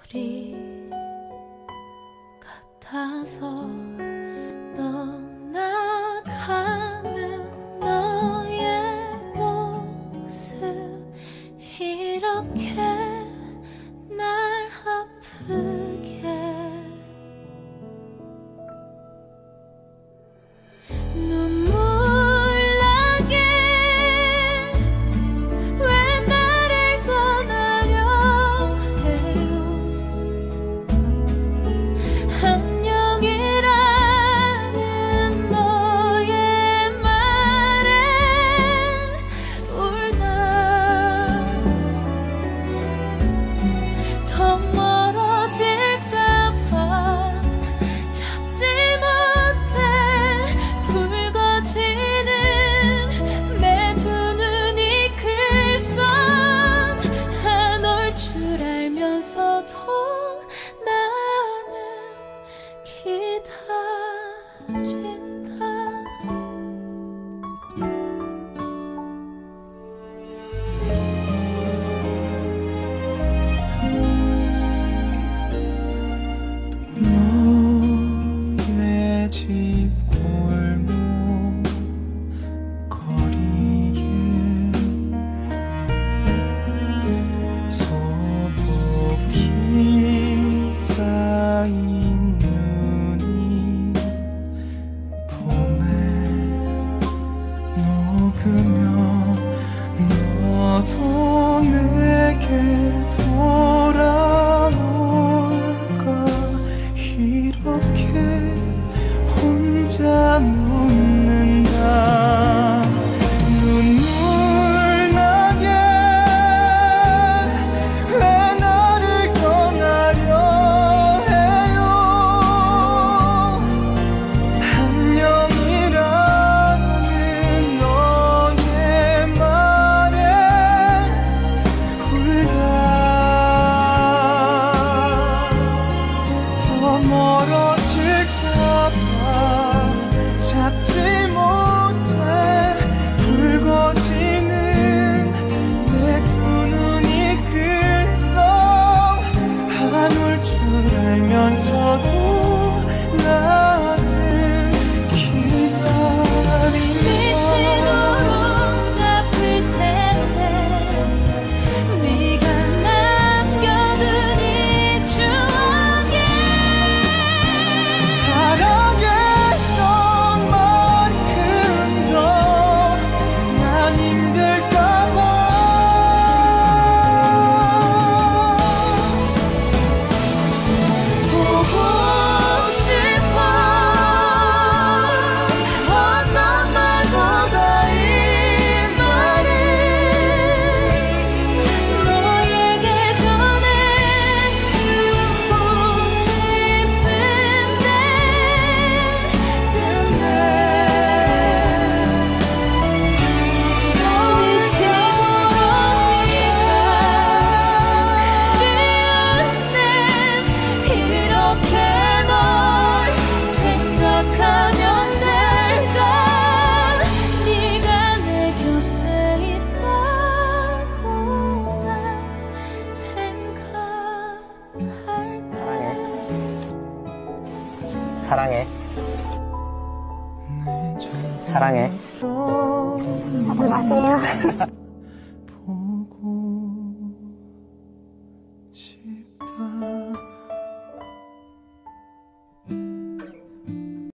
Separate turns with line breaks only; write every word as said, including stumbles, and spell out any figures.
별이 같아서 떠나가는 너의 모습 이렇게 날 아프게 눈물 나게 왜 나를 떠나려 해요. 안녕이라는 너의 말에 울다 더 멀어질까봐 잡지 못해 붉어지는 내 두 눈이 글썽 안 올 줄 알면서도 나는 기다린다.
너의 집 골목 거리에 소복히 쌓인 눈이 봄에 녹으며 너도 내게 돌아올까 이렇게 혼자 묻는다. 눈물 나게 왜 나를 떠나려 해요. 안녕이라는 너의 말에 울다 더 멀어질까봐 잡지 못해 붉어지는 내 두 눈이 글썽 안 올 줄 알면서도 나는 기다린다.
미치도록 아플 텐데 네가 남겨둔 이 추억에
사랑했던 만큼 더 난 힘들까봐 보고 싶어. 어떤 말보다 이 말을 너에게 전해주고 싶은데 끝내 미치도록 네가 그리운데 이렇게 널 생각하면 될까. 네가 내 곁에 있다고 날 생각할 때
사랑해.
내
사랑해.
전부로
마세요.